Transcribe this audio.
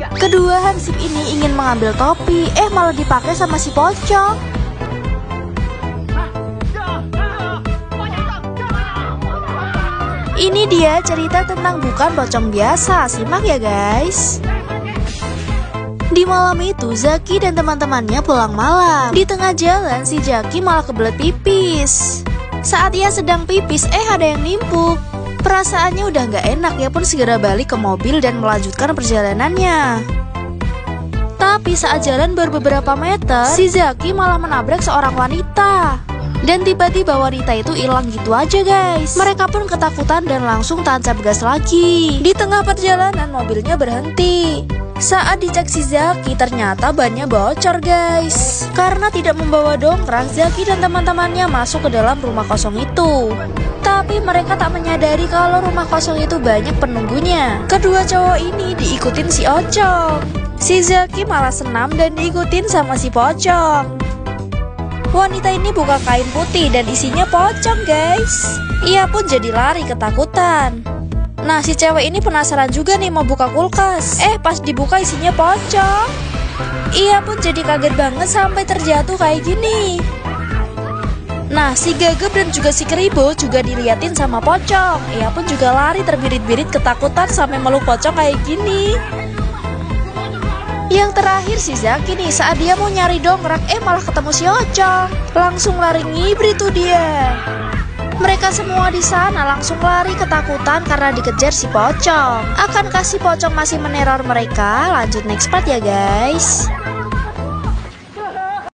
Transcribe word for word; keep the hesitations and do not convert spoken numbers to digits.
Kedua hansip ini ingin mengambil topi, eh malah dipakai sama si pocong. Ini dia cerita tentang bukan pocong biasa, simak ya guys. Di malam itu, Zaki dan teman-temannya pulang malam. Di tengah jalan, si Zaki malah kebelet pipis. Saat ia sedang pipis, eh ada yang nimpuk. Perasaannya udah gak enak, ia pun segera balik ke mobil dan melanjutkan perjalanannya. Tapi saat jalan baru beberapa meter, si Zaki malah menabrak seorang wanita. Dan tiba-tiba wanita itu hilang gitu aja guys. Mereka pun ketakutan dan langsung tancap gas lagi. Di tengah perjalanan mobilnya berhenti. Saat dicek si Zaki ternyata bannya bocor guys. Karena tidak membawa dongkrak, Zaki dan teman-temannya masuk ke dalam rumah kosong itu. Tapi mereka tak menyadari kalau rumah kosong itu banyak penunggunya. Kedua cowok ini diikutin si Ocong. Si Zaki malah senam dan diikutin sama si pocong. Wanita ini buka kain putih dan isinya pocong guys. Ia pun jadi lari ketakutan. Nah si cewek ini penasaran juga nih mau buka kulkas. Eh pas dibuka isinya pocong. Ia pun jadi kaget banget sampai terjatuh kayak gini. Nah si Gagap dan juga si Keribo juga diliatin sama pocong. Ia pun juga lari terbirit-birit ketakutan sampai meluk pocong kayak gini. Yang terakhir si Zaki nih, saat dia mau nyari dongkrak, eh malah ketemu si Ocong. Langsung lari ngibri tuh dia. Mereka semua di sana langsung lari ketakutan karena dikejar si pocong. Akankah si pocong masih meneror mereka? Lanjut next part ya guys.